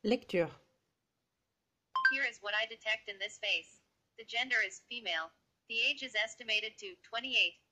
Lecture. Here is what I detect in this face. The gender is female. The age is estimated to 28.